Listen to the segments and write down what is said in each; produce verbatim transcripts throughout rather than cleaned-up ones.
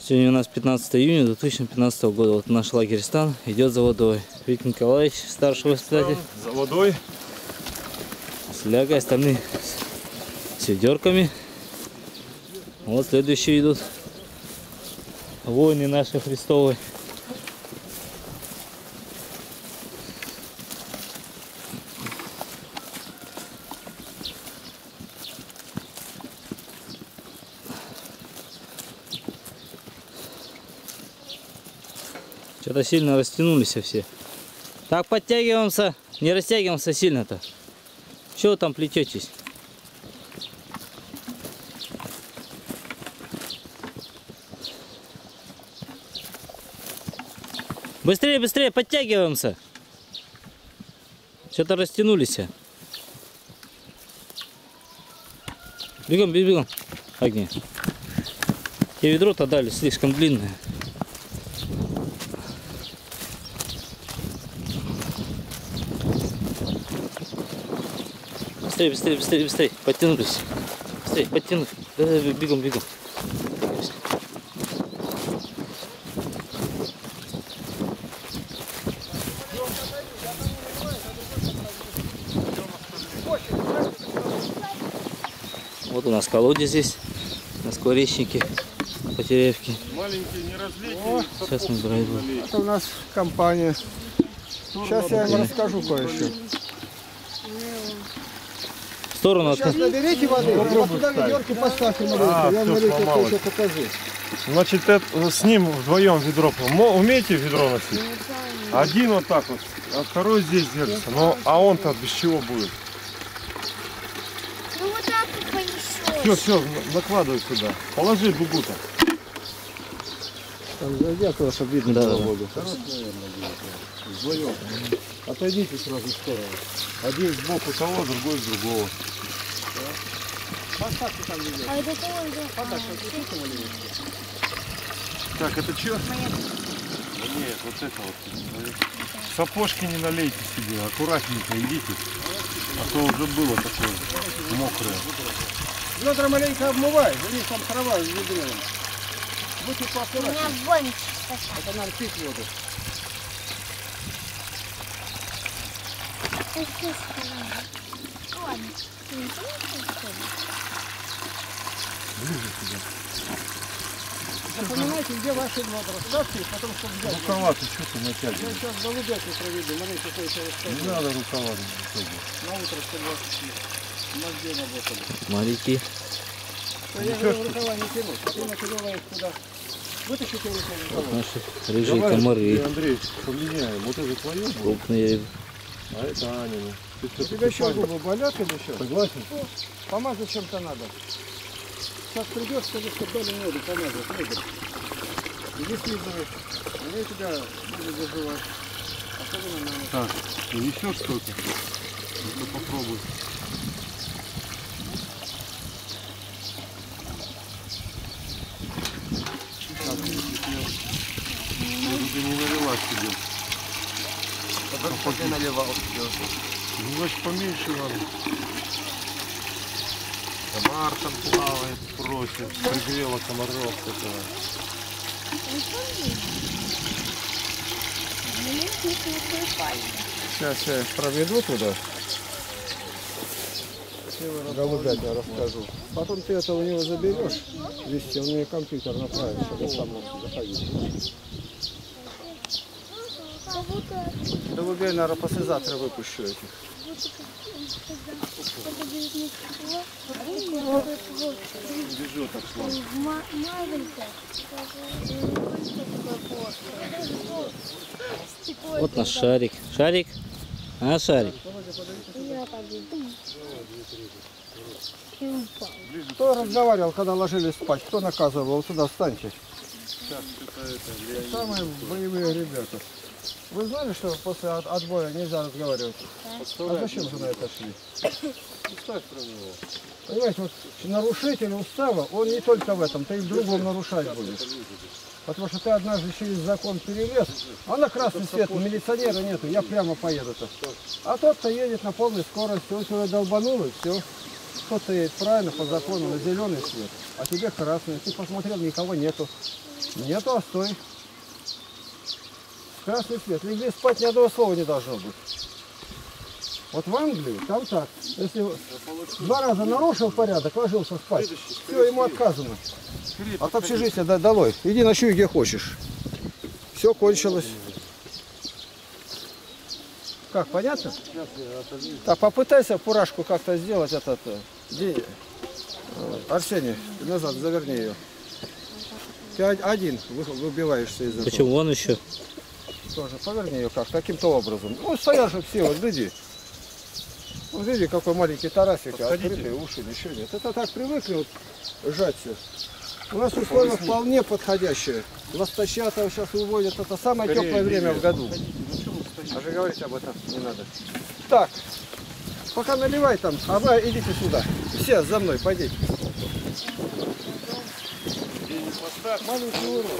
Сегодня у нас пятнадцатое июня две тысячи пятнадцатого года. Вот наш лагерь Стан идет за водой. Виктор Николаевич, старший воспитатель. За водой. С Лягой, остальные с ведерками. Вот следующие идут воины наши Христовы. Что-то сильно растянулись все. Так, подтягиваемся. Не растягиваемся сильно-то. Чего вы там плететесь? Быстрее, быстрее, подтягиваемся. Что-то растянулись. Бегом, бегом. Огни. И ведро-то дали слишком длинное. Быстрее, быстрее, быстрее, быстрее. Подтянулись. Быстрее, подтянулись. Да, да, бегом, бегом. Вот у нас колодец здесь, на скворечнике, по Теревке. Маленькие не разлейте. Сейчас мы брали. Это у нас компания. Сейчас я вам расскажу кое-что. В сторону от... Сейчас наберите воды, вот туда ведерки поставьте маленько. А, я все маленько сломалось. еще покажу. Значит, это, с ним вдвоем ведро. Мо- Умеете ведро носить? Один вот так вот, а второй здесь держится. Но, а он-то без чего будет? Ну вот так и понесешь. Все, все, накладывай сюда. Положи дугу-то. Там зайдя, туда, чтобы видно Да, было да. воду. Хорошо, наверное, будет. Вдвоем. Отойдите сразу в сторону. Один сбоку того, другой с другого. Поставьте там ведерки. А это кого идет? Так, это что? Нет, вот это вот. Сапожки не налейте себе, аккуратненько идите. А то уже было такое мокрое. Ведра маленько обмывай, у них там трава в ведре. Будьте У поаккуратнее. меня вонь чистота. Это надо пить воду. Ладно. Не Запоминайте, где ваши ведра. Ставьте их, потом чтобы взять. Рукава ты что ты Я натягиваешь? сейчас голубятню проведу, маленько кое-что Не расскажу. надо рукава натягивать. На утро, чтобы мозги работали. Смотрите. То я говорю, рукава не тянуть. Ты накидываешь туда. Вытащите рукава. Наши рыжие комары. Андрей, поменяем. Вот это твое будет, Крупные. а это Анина. Ты У тебя еще губы болят или еще? согласен? Помазать чем-то надо. Сейчас придешь, скажи, что дали меду помазать. Меду. Иди слизывай. Я тебя буду заживать. Особенно на ночь. Так, ты несешь что-то? Ну попробуй. Так, ты не налила себе. Как ты наливал все. Ну, значит, поменьше надо. Комар там плавает, просит. Пригрела комаров этого. Сейчас я проведу туда. Голубят я расскажу. Потом ты это у него заберешь, вести, он мне компьютер направит, чтобы сам мог заходить. Голубей, наверное, послезавтра выпущу этих. Бежу так слабо. Вот наш шарик. Шарик? А, шарик? Кто разговаривал, когда ложились спать? Кто наказывал? Вот сюда встаньте. Самые боевые ребята. Вы знали, что после от- отбоя нельзя разговаривать? А зачем же на это шли? Понимаете, вот нарушитель устава, он не только в этом, ты и в другом нарушать будешь. Потому что ты однажды через закон перелез, а на красный свет милиционера нету, я прямо поеду-то. А тот-то едет на полной скорости, он сюда долбанул и все. кто-то едет правильно по закону на зеленый свет, а тебе красный. Ты посмотрел, никого нету. Нету, а стой. Красный свет. Легли спать, ни одного слова не должно быть. Вот в Англии там так. Если два раза нарушил порядок, ложился спать, все, ему отказано. От общежития долой. Иди ночуй где хочешь. Все кончилось. Как, понятно? Так, попытайся фуражку как-то сделать этот. День. Арсений, назад, заверни ее. Ты один выбиваешься из этого. Почему он еще? Тоже поверни ее как, каким-то образом. Ну, стоят же все, вот гляди. Вот видите, какой маленький тарасик, открытые уши, ничего нет. Это так привыкли вот сжать все. У нас условия вполне подходящие. Ласточата сейчас уводят, это самое теплое время в году. А же говорить об этом не надо. Так, пока наливай там, а вы идите сюда. Все за мной, пойдите. Маленький урок.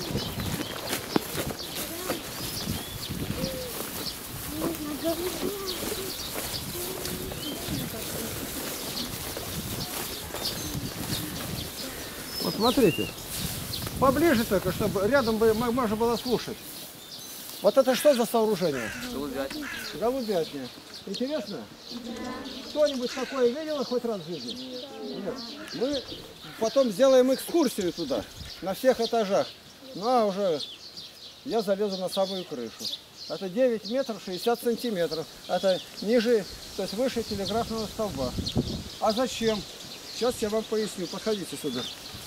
Вот смотрите, поближе только, чтобы рядом бы можно было слушать. Вот это что за сооружение? Голубятня. Голубятня. Интересно? Кто-нибудь такое видел хоть раз в жизни? Нет. Мы потом сделаем экскурсию туда, на всех этажах. Ну а уже я залезу на самую крышу. Это девять метров шестьдесят сантиметров. Это ниже, то есть выше телеграфного столба. А зачем? Сейчас я вам поясню. Подходите сюда.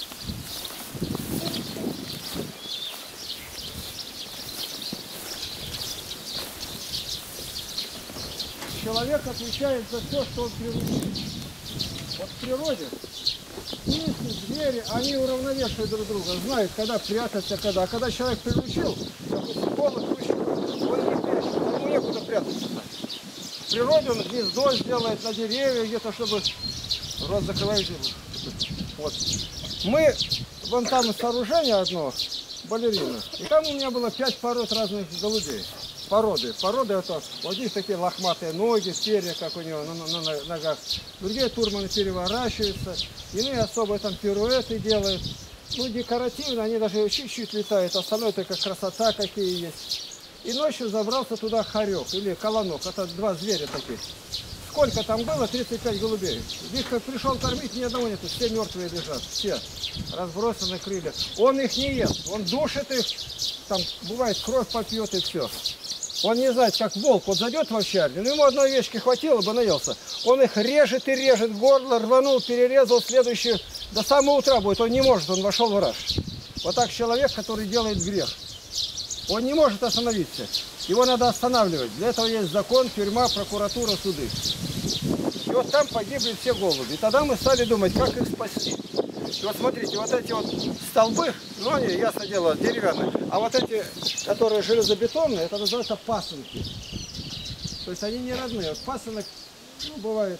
Человек отвечает за все, что он приручил. Вот в природе птицы, звери, они уравновешивают друг друга, знают, когда прятаться, когда. А когда человек приручил, допустим, полок вышел, он не прячется, ему некуда прятаться. В природе он гнездо сделает на деревьях, где-то, чтобы рот закрывать. Вот. Мы, вон там сооружение одно, балерина, и там у меня было пять пород разных голубей. Породы. Породы это, вот здесь такие лохматые ноги, перья, как у него на, на, на ногах. Другие турманы переворачиваются, иные особо там пируэты делают. Ну, декоративно, они даже чуть-чуть летают, остальное только красота какие есть. И ночью забрался туда хорек или колонок, это два зверя таких. Сколько там было? тридцать пять голубей. Их как пришел кормить, ни одного нету, все мертвые лежат, все разбросаны крылья. Он их не ест, он душит их, там бывает кровь попьет и все. Он не знает, как волк, вот зайдет в овчарню, но ему одной вещи хватило бы, наелся. Он их режет и режет, горло рванул, перерезал, следующую, до самого утра будет, он не может, он вошел в раж. Вот так человек, который делает грех. Он не может остановиться, его надо останавливать. Для этого есть закон, тюрьма, прокуратура, суды. И вот там погибли все голуби. И тогда мы стали думать, как их спасти. И вот смотрите, вот эти вот столбы, ну они, ясно дело, деревянные, а вот эти, которые железобетонные, это называется пасынки. То есть они не родные. Вот пасынок, ну бывает,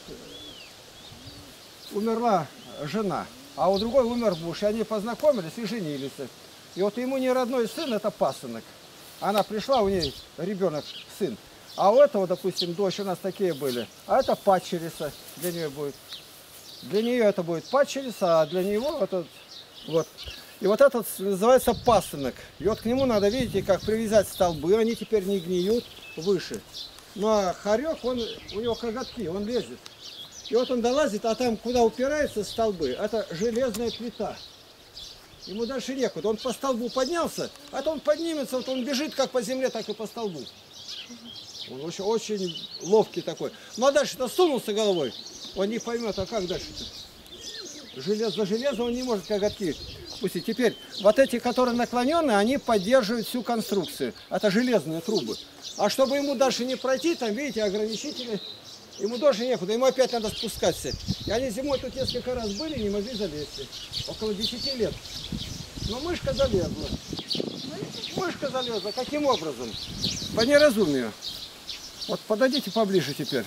умерла жена, а у другой умер муж, и они познакомились и женились. И вот ему не родной сын, это пасынок. Она пришла, у нее ребенок, сын. А у этого, допустим, дочь, у нас такие были, а это падчерица для нее будет. Для нее это будет падчерица, а для него этот, вот. И вот этот называется пасынок. И вот к нему надо, видите, как привязать столбы, они теперь не гниют выше. Ну а хорек, он, у него коготки, он лезет. И вот он долазит, а там, куда упираются столбы, это железная плита. Ему дальше некуда. Он по столбу поднялся, а то он поднимется, вот он бежит как по земле, так и по столбу. Он очень, очень ловкий такой. Ну а дальше-то сунулся головой. Он не поймет, а как дальше-то? Железо за железо он не может коготки пустить. Теперь, вот эти, которые наклоненные, они поддерживают всю конструкцию. Это железные трубы. А чтобы ему дальше не пройти, там, видите, ограничители, ему дальше некуда, ему опять надо спускаться. И они зимой тут несколько раз были, не могли залезть. Около десяти лет. Но мышка залезла. Мышка залезла. Каким образом? По неразумию. Вот подойдите поближе теперь.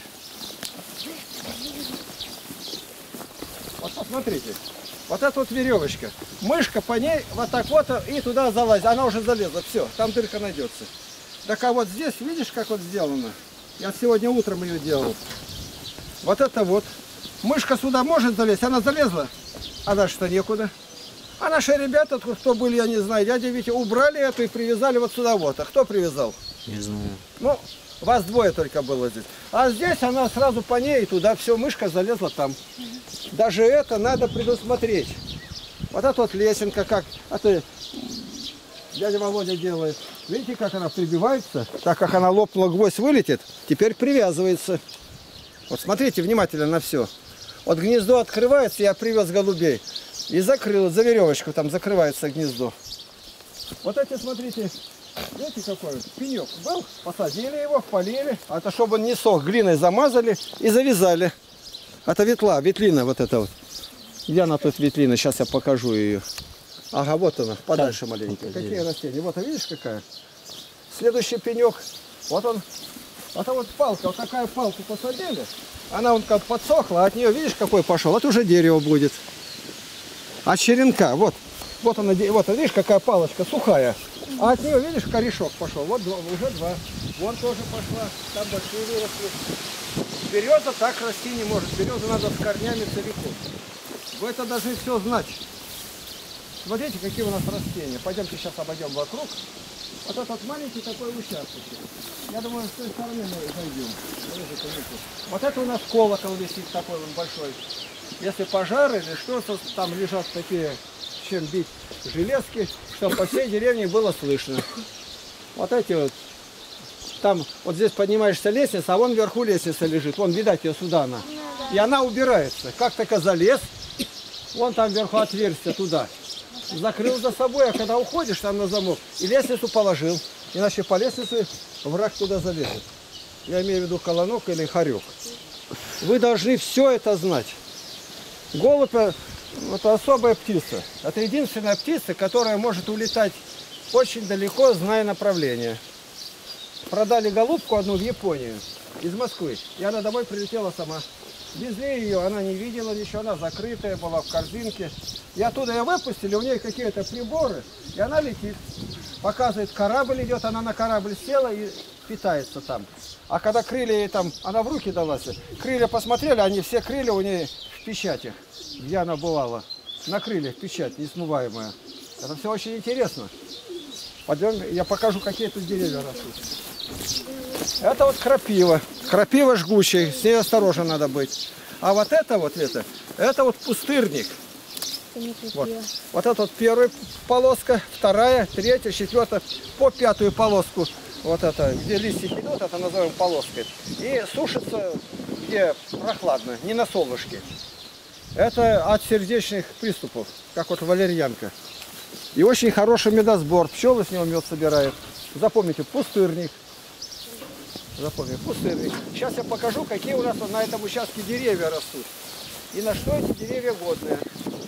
Вот посмотрите. Вот эта вот веревочка. Мышка по ней вот так вот и туда залазит. Она уже залезла. Все, там дырка найдется. Так а вот здесь, видишь, как вот сделано? Я сегодня утром ее делал. Вот это вот Мышка сюда может залезть, она залезла, а дальше-то некуда. А наши ребята, кто были, я не знаю, дядя Витя, убрали эту и привязали вот сюда вот. А кто привязал? Не знаю. Ну, вас двое только было здесь. А здесь она сразу по ней и туда, все, мышка залезла там. Даже это надо предусмотреть. Вот эта вот лесенка, как это дядя Володя делает. Видите, как она прибивается? Так как она лопнула, гвоздь вылетит, теперь привязывается. Вот смотрите внимательно на все. Вот гнездо открывается, я привез голубей. И закрыл, за веревочку там закрывается гнездо. Вот эти, смотрите, видите какой пенек был? Посадили его, полили. А это чтобы он не сох, глиной замазали и завязали. Это ветла, ветлина вот эта вот. Где она тут ветлина? Сейчас я покажу ее. Ага, вот она, подальше маленькая. Какие растения? Вот, а видишь какая? Следующий пенек. Вот он. Это вот палка, вот такая палку посадили. Она вон как подсохла, а от нее, видишь, какой пошел? Вот уже дерево будет. От черенка, вот. Вот она, вот, видишь, какая палочка сухая. А от нее, видишь, корешок пошел. Вот два, уже два. Вон тоже пошла. Там большие выросли. Береза так расти не может. Березу надо с корнями целиком. Вы это должны все знать. Смотрите, какие у нас растения. Пойдемте сейчас обойдем вокруг. Вот этот маленький такой участок. Я думаю, с той стороны мы зайдем. Вот это у нас колокол висит такой он большой. Если пожар или что-то, там лежат такие, чем бить железки, чтобы по всей деревне было слышно. Вот эти вот. Там вот здесь поднимаешься лестница, а вон вверху лестница лежит. Вон, видать, ее сюда она. И она убирается. Как только залез, вон там вверху отверстие туда. Закрыл за собой, а когда уходишь там на замок, и лестницу положил. Иначе по лестнице враг туда залезет. Я имею в виду колонок или хорек. Вы должны все это знать. Голубь – это особая птица. Это единственная птица, которая может улетать очень далеко, зная направление. Продали голубку одну в Японию из Москвы, и она домой прилетела сама. Везли ее, она не видела ничего, она закрытая была в корзинке. И оттуда ее выпустили, у нее какие-то приборы, и она летит. Показывает, корабль идет, она на корабль села и питается там. А когда крылья ей там, она в руки далась, крылья посмотрели, они все крылья у нее в печатях, где она бывала. На крыльях печать несмываемая. Это все очень интересно. Пойдем, я покажу, какие тут деревья растут. Это вот крапива. Крапива жгучая, с ней осторожно надо быть. А вот это вот, это, это вот пустырник. Вот. Вот это вот первая полоска, вторая, третья, четвертая, по пятую полоску. Вот это, где листья идут, это называем полоской. И сушится, где прохладно, не на солнышке. Это от сердечных приступов, как вот валерьянка. И очень хороший медосбор. Пчелы с него мед собирают. Запомните, пустырник. Запомните, пустырник. Сейчас я покажу, какие у нас на этом участке деревья растут. И на что эти деревья годные.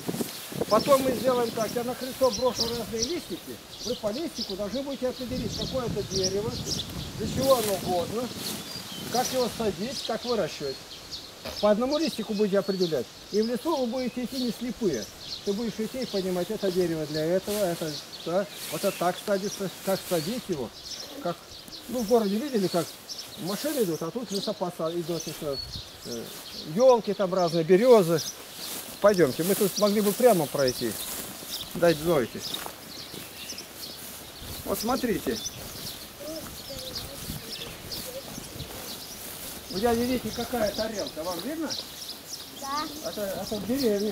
Потом мы сделаем так. Я на крыльцо брошу разные листики. Вы по листику должны будете определить, какое это дерево, для чего оно годно, как его садить, как выращивать. По одному листику будете определять. И в лесу вы будете идти не слепые. Ты будешь идти и понимать, это дерево для этого, это, да, вот это так садится, как садить его. Как, ну, в городе видели, как машины идут, а тут лесопосад идет еще. Э, елки там разные, березы. Пойдемте, мы тут могли бы прямо пройти. Дайте, дойте. Вот смотрите. У дяди Вити какая тарелка, вам видно? Да. Это, это в деревне.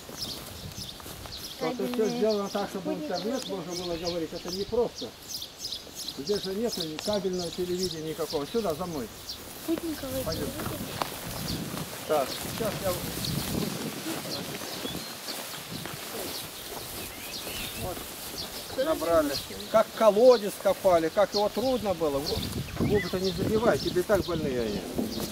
Это все сделано так, чтобы интернет можно было говорить. Это не просто. Здесь же нет кабельного телевидения никакого. Сюда, за мной. Спутниковый Пойдем. Так, сейчас я... Вот. Набрали. Как колодец копали, как его трудно было. Глубоко не забивай, тебе так больные они.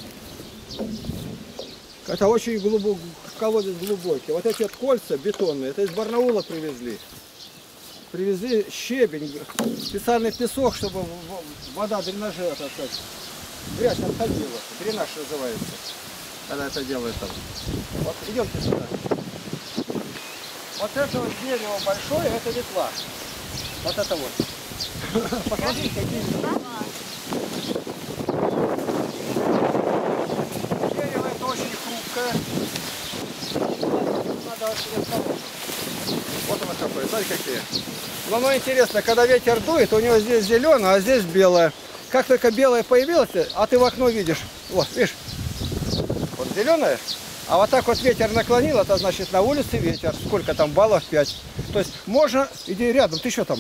Это очень глубокий, колодец глубокий. Вот эти вот кольца бетонные, это из Барнаула привезли. Привезли щебень, специальный песок, чтобы вода дренажа, так сказать, грязь отходила. Дренаж называется, когда это делают там. Вот идемте сюда. Вот это вот дерево большое, это ветла. Вот это вот. Посмотрите, какие дерево это очень хрупкое. это вот оно какое, смотри какие. Но оно интересно, когда ветер дует, у него здесь зеленое, а здесь белое. Как только белое появилось, а ты в окно видишь, вот, видишь, вот зеленое, а вот так вот ветер наклонил, это значит на улице ветер. Сколько там баллов? пять. То есть можно, иди рядом, ты что там?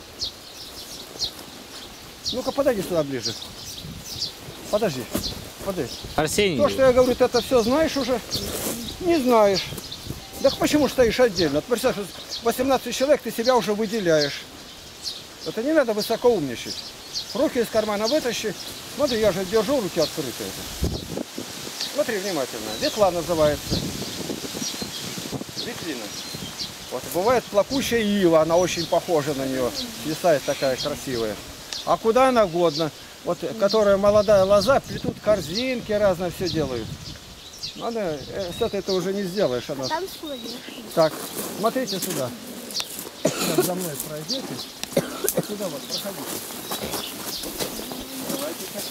Ну-ка подойди сюда ближе. Подожди, подожди. Арсений. То, что я говорю, ты это все знаешь уже? Не знаешь. Так почему стоишь отдельно? Представь, восемнадцать человек, ты себя уже выделяешь. Это не надо высоко умничать. Руки из кармана вытащи. Смотри, я же держу руки открытые. Смотри внимательно. Ветла называется. Ветлина. Вот бывает плакучая ива, она очень похожа на нее. Свисает такая красивая. А куда она годна? Вот, которая молодая лоза, плетут корзинки разные, все делают. Надо, с этой ты уже не сделаешь. Она... А там слоник. Так, смотрите сюда. Сейчас за мной пройдете. Вот сюда вот, проходите. Давайте-ка.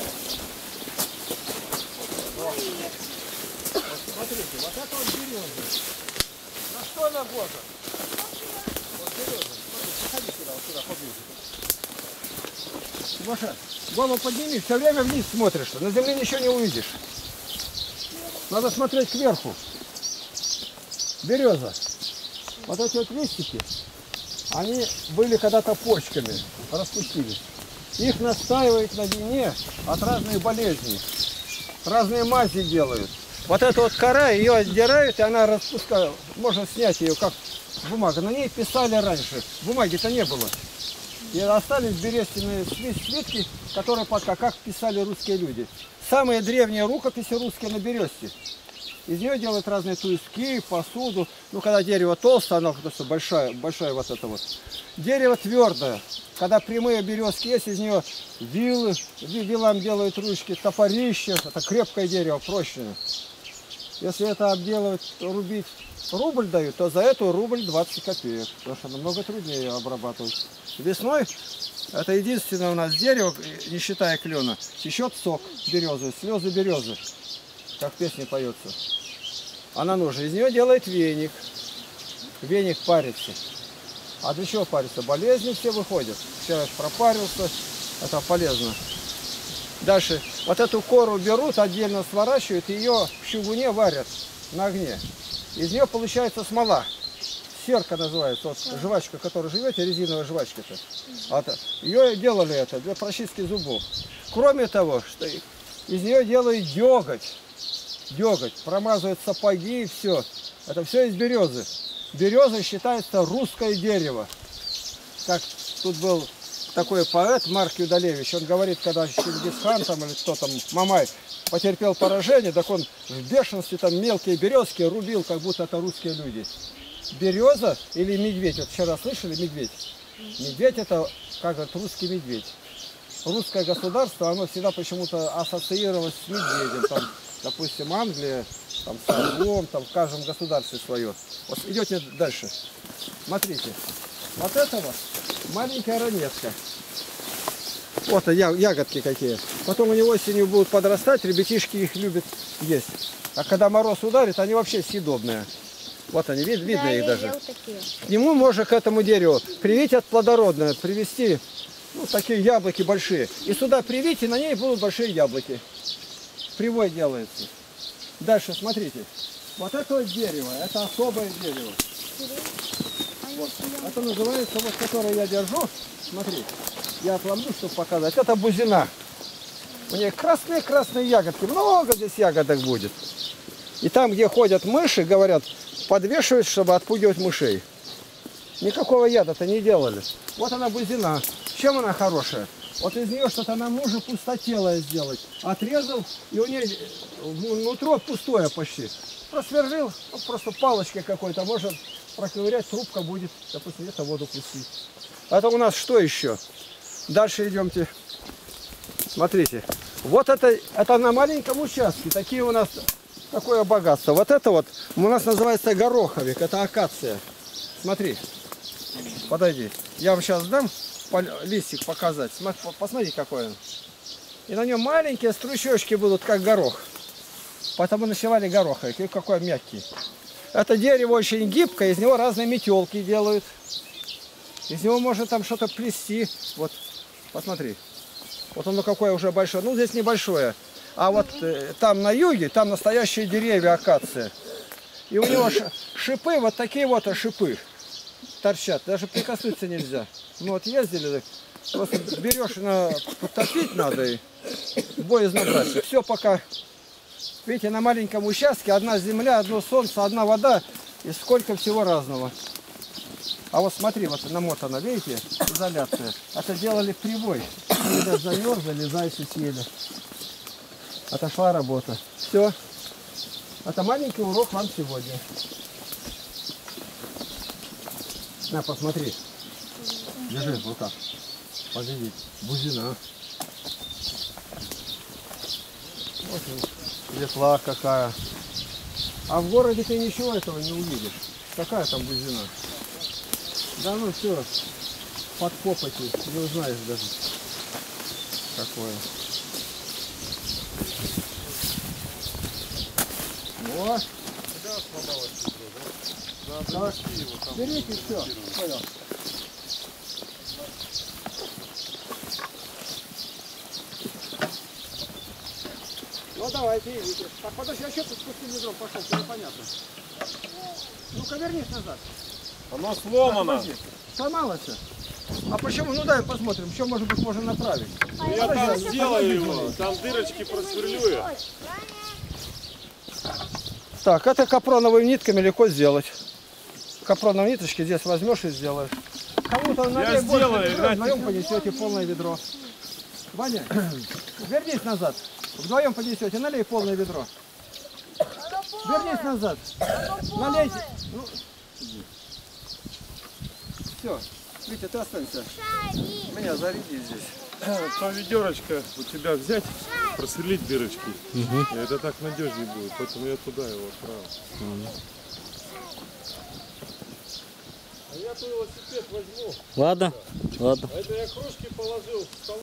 Вот. Вот смотрите, вот это вот береза. На что она годна? Вот береза. Смотри, проходи сюда, вот сюда, поближе. Маша, голову подними, все время вниз смотришь, на земле ничего не увидишь. Надо смотреть кверху. Береза. Вот эти вот листики, они были когда-то почками, распустились. Их настаивают на вине от разных болезней. Разные мази делают. Вот эта вот кора, ее отдирают, и она распускает. Можно снять ее как бумага. На ней писали раньше. Бумаги-то не было. И остались берестяные свитки, которые пока как писали русские люди. Самые древние рукописи русские на бересте. Из нее делают разные туиски, посуду. Ну, когда дерево толстое, оно просто большое, большое вот это вот. Дерево твердое. Когда прямые березки есть, из нее вилы, вилам делают ручки, топорища. Это крепкое дерево, прочное. Если это обделывать, рубить, рубль дают, то за эту рубль двадцать копеек. Потому что намного труднее ее обрабатывать. Весной это единственное у нас дерево, не считая клена, течет сок березы, слезы березы, как в песне поется. Она нужна. Из нее делает веник. Веник парится. А для чего парится? Болезни все выходят. Человек пропарился, это полезно. Дальше. Вот эту кору берут, отдельно сворачивают, ее в чугуне варят на огне. Из нее получается смола. Серка называется, вот жвачка, которой живете, резиновая жвачка-то. Вот, ее делали это для прочистки зубов. Кроме того, что из нее делают деготь. Деготь. Промазывают сапоги и все. Это все из березы. Береза считается русское дерево. Как тут был такой поэт Марк Юдалевич, он говорит, когда Чингисхан там или кто там, Мамай, потерпел поражение, так он в бешенстве там мелкие березки рубил, как будто это русские люди. Береза или медведь, вот вчера слышали медведь? Медведь это, как говорят, русский медведь. Русское государство, оно всегда почему-то ассоциировалось с медведем. Там, допустим, Англия, там, с орлом, там в каждом государстве свое. Вот идете дальше. Смотрите. Вот это вот маленькая ранетка. Вот ягодки какие. Потом они осенью будут подрастать, ребятишки их любят есть. А когда мороз ударит, они вообще съедобные. Вот они, вид, видно да, их даже. Такие. К нему можно, к этому дереву, привить от плодородное, привести, ну, такие яблоки большие. И сюда привить, и на ней будут большие яблоки. Привой делается. Дальше, смотрите. Вот это вот дерево, это особое дерево. Вот. Это называется, вот, которое я держу. Смотри, я отломлю, чтобы показать. Это бузина. У нее красные-красные ягодки. Много здесь ягодок будет. И там, где ходят мыши, говорят, подвешивают, чтобы отпугивать мышей. Никакого яда-то не делали. Вот она бузина. Чем она хорошая? Вот из нее что-то нам нужно пустотелое сделать. Отрезал, и у нее нутро пустое почти. Просверлил, ну, просто палочкой какой-то, может проковырять, трубка будет, допустим, где-то воду пустить. Это у нас что еще? Дальше идемте. Смотрите. Вот это, это на маленьком участке. Такие у нас, такое богатство. Вот это вот у нас называется гороховик, это акация. Смотри, подойди. Я вам сейчас дам листик показать. Посмотри, какой он. И на нем маленькие стручочки будут, как горох. Потому называли гороховик. И какой мягкий. Это дерево очень гибкое, из него разные метелки делают. Из него можно там что-то плести. Вот, посмотри. Вот оно какое уже большое. Ну, здесь небольшое. А вот э, там на юге, там настоящие деревья акации. И у него шипы, вот такие вот шипы торчат. Даже прикоснуться нельзя. Мы вот ездили, просто берешь, на, потопить надо и боязно брать. Все пока, видите, на маленьком участке одна земля, одно солнце, одна вода и сколько всего разного. А вот смотри, вот намотано, видите, изоляция. Это делали привой. Когда замерзли, зайцы съели. Отошла работа. Все. Это маленький урок вам сегодня. На, посмотри. Держи, вот так. Погоди. Бузина. Вот ветла какая. А в городе ты ничего этого не увидишь. Какая там бузина? Да ну все. Под копотью. Не узнаешь даже. Какое. О! Так, берите все. Понял. Ну давайте, идите. Так, подожди, а что ты спустил ведром пошел? Это непонятно. Ну-ка вернись назад. Оно сломано. Так, сломалось. А почему? Ну дай посмотрим, что может быть можно направить. Ну, я там сделаю его, там дырочки просверлю я. Так, это капроновыми нитками легко сделать. Капроновые ниточки здесь возьмешь и сделаешь. Кому-то налей больше сделаю, ведро, вдвоем понесете полное ведро. Ваня, вернись назад. Вдвоем понесете, налей полное ведро. Вернись назад. Налейте. Ну, все. Витя, ты останься. Меня заряди здесь. То ведерочко у тебя взять, просверлить дырочки. Угу. И это так надежнее будет, поэтому я туда его отправил. Угу. А я tu велосипед возьму. Ладно, ладно. А это я кружки положил в стол.